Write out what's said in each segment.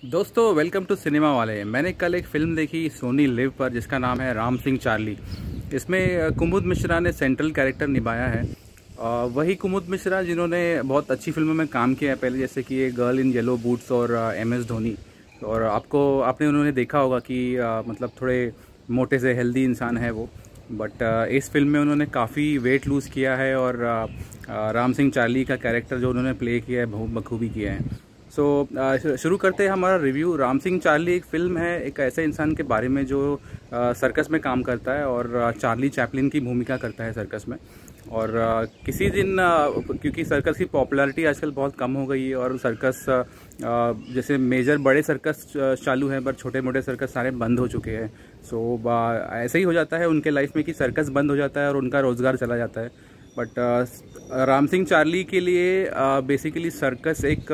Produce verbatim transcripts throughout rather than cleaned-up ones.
दोस्तों welcome to cinema वाले। मैंने कल एक फ़िल्म देखी सोनी लिव पर जिसका नाम है राम सिंह चार्ली। इसमें कुमुद मिश्रा ने सेंट्रल कैरेक्टर निभाया है। वही कुमुद मिश्रा जिन्होंने बहुत अच्छी फिल्मों में काम किया है पहले, जैसे कि ये गर्ल इन येलो बूट्स और एम एस धोनी। और आपको आपने उन्होंने देखा होगा कि मतलब थोड़े मोटे से हेल्दी इंसान है वो, बट इस फिल्म में उन्होंने काफ़ी वेट लूज़ किया है और राम सिंह चार्ली का कैरेक्टर जो उन्होंने प्ले किया है बहुत बखूबी किया है। सो so, शुरू करते हैं हमारा रिव्यू। राम सिंह चार्ली एक फ़िल्म है एक ऐसे इंसान के बारे में जो सर्कस में काम करता है और चार्ली चैपलिन की भूमिका करता है सर्कस में। और किसी दिन क्योंकि सर्कस की पॉपुलैरिटी आजकल बहुत कम हो गई है और सर्कस जैसे मेजर बड़े सर्कस चालू हैं पर छोटे मोटे सर्कस सारे बंद हो चुके हैं। सो so, ऐसे ही हो जाता है उनके लाइफ में कि सर्कस बंद हो जाता है और उनका रोज़गार चला जाता है। बट राम सिंह चार्ली के लिए बेसिकली सर्कस एक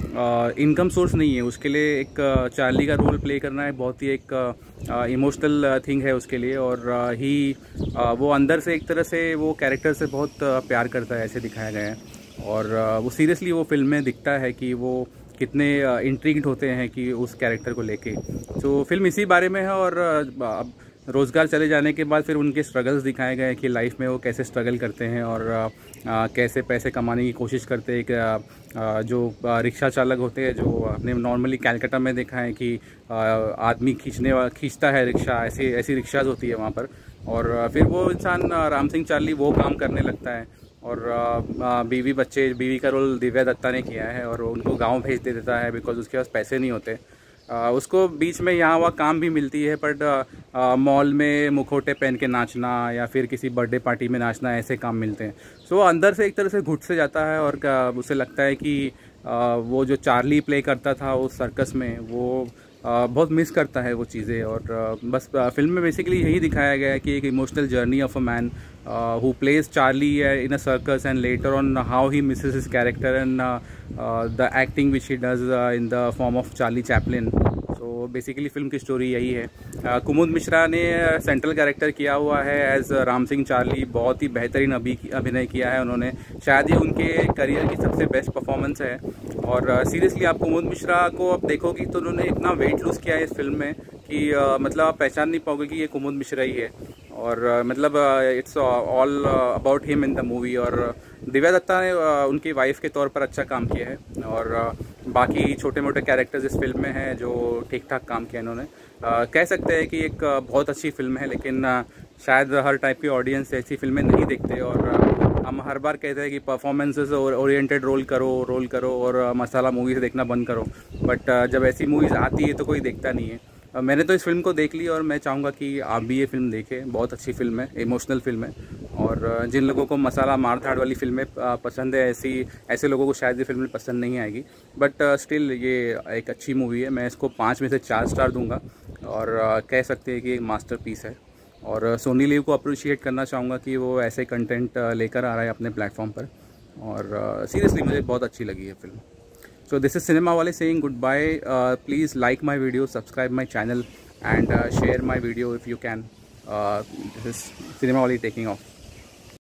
इनकम सोर्स नहीं है। उसके लिए एक चार्ली का रोल प्ले करना है बहुत ही एक इमोशनल थिंग है उसके लिए। और ही वो अंदर से एक तरह से वो कैरेक्टर से बहुत प्यार करता है, ऐसे दिखाया गया है। और वो सीरियसली वो फिल्म में दिखता है कि वो कितने इंट्रिग्ड होते हैं कि उस कैरेक्टर को लेके। तो फिल्म इसी बारे में है और अब रोज़गार चले जाने के बाद फिर उनके स्ट्रगल्स दिखाए गए कि लाइफ में वो कैसे स्ट्रगल करते हैं और आ, कैसे पैसे कमाने की कोशिश करते हैं। कि जो रिक्शा चालक होते हैं, जो आपने नॉर्मली कैलकाटा में देखा है कि आ, आदमी खींचने वाला खींचता है रिक्शा, ऐसी ऐसी रिक्शाज होती है वहाँ पर। और फिर वो इंसान राम सिंह चार्ली वो काम करने लगता है और आ, बीवी बच्चे बीवी का रोल दिव्या दत्ता ने किया है और उनको गाँव भेज दे देता है बिकॉज उसके पास पैसे नहीं होते। आ, उसको बीच में यहाँ वहाँ काम भी मिलती है, बट मॉल में मुखौटे पहन के नाचना या फिर किसी बर्थडे पार्टी में नाचना, ऐसे काम मिलते हैं। सो so, अंदर से एक तरह से घुट से जाता है और उसे लगता है कि आ, वो जो चार्ली प्ले करता था उस सर्कस में वो आ, बहुत मिस करता है वो चीज़ें। और आ, बस फिल्म में बेसिकली यही दिखाया गया है कि एक emotional journey of a man who plays Charlie in a circus and later on how he misses his character and the acting which he does in the form of Charlie Chaplin. तो basically film की story यही है। uh, कुमुद मिश्रा ने central character किया हुआ है as Ram Singh Charlie. बहुत ही बेहतरीन अभी अभिनय किया है उन्होंने, शायद ये उनके करियर की सबसे बेस्ट परफॉर्मेंस है। और सीरियसली uh, आप कुमुद मिश्रा को अब देखोगी तो उन्होंने इतना वेट लूज़ किया है इस फिल्म में कि uh, मतलब आप पहचान नहीं पाओगे कि ये कुमुद मिश्रा ही है। और uh, मतलब it's all about him in the movie. और दिव्या दत्ता ने uh, उनकी वाइफ के तौर पर अच्छा काम किया है और uh, बाकी छोटे मोटे कैरेक्टर्स इस फिल्म में हैं जो ठीक ठाक काम किया इन्होंने। uh, कह सकते हैं कि एक uh, बहुत अच्छी फिल्म है, लेकिन uh, शायद हर टाइप की ऑडियंस ऐसी फिल्में नहीं देखते। और uh, हम हर बार कहते हैं कि परफॉर्मेंसेस ओरिएंटेड रोल करो रोल करो और uh, मसाला मूवीज़ देखना बंद करो, बट uh, जब ऐसी मूवीज़ आती है तो कोई देखता नहीं है। uh, मैंने तो इस फिल्म को देख ली और मैं चाहूँगा कि आप भी ये फिल्म देखें। बहुत अच्छी फिल्म है, इमोशनल फिल्म है। और जिन लोगों को मसाला मार धाड़ वाली फिल्में पसंद है, ऐसी ऐसे लोगों को शायद ये फिल्म पसंद नहीं आएगी, बट स्टिल ये एक अच्छी मूवी है। मैं इसको पाँच में से चार स्टार दूंगा और uh, कह सकते हैं कि एक मास्टरपीस है। और सोनी लिव को अप्रिशिएट करना चाहूँगा कि वो ऐसे कंटेंट लेकर आ रहा है अपने प्लेटफॉर्म पर। और सीरियसली uh, मुझे बहुत अच्छी लगी है film. So this is cinema वाले saying good bye. Please like my video, subscribe my channel and share my video if you can. This is cinema वाले टेकिंग ऑफ।